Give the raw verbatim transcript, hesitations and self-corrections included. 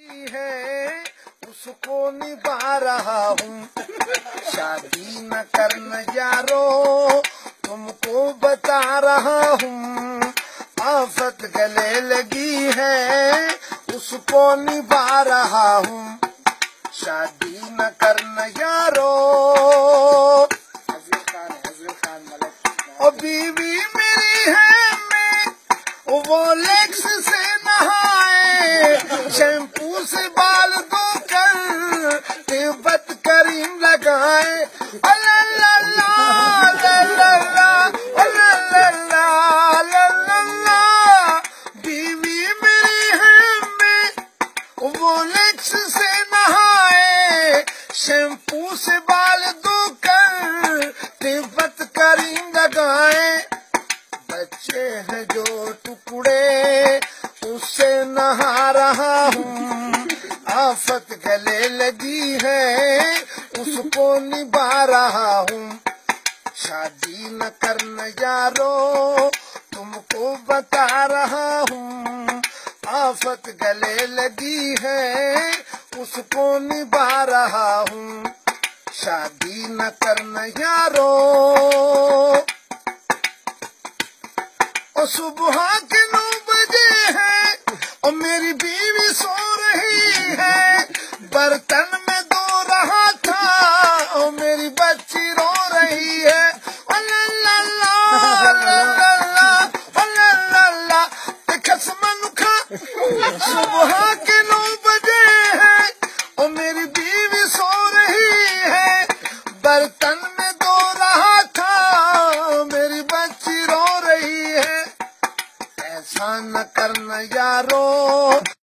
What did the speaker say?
ہے اس کو نبھا رہا ہوں، شادی نہ کرنا یارو تم کو بتا رہا ہوں، آفت گلے لگی ہے اس کو نبھا رہا ہوں، شادی نہ کرنا یارو۔ اور بیوی میری ہے میں وہ لیکس سے نہائے، شیمپو سے بال دھو کر تبت کریم لگائے، اللہ اللہ اللہ اللہ۔ بیوی میری ہے میں وہ لیکس سے نہائے، شیمپو سے بال دھو کر تبت کریم لگائے، بچے ہیں جو ٹکڑے اس سے نہا رہا ہوں، آفت گلے لگی ہے اس کو نبھا رہا ہوں، شادی نہ کرنا یارو تم کو بتا رہا ہوں، آفت گلے لگی ہے اس کو نبھا رہا ہوں، شادی نہ کرنا یارو۔ اور صبح کے نو بجے ہے اور میری بیوی سو رہی ہے، برتن میں دھو رہا تھا اور میری بچی رو رہی ہے، اللہ اللہ اللہ منکھا۔ صبح کے نو بجے ہے اور میری بیوی سو رہی ہے، برتن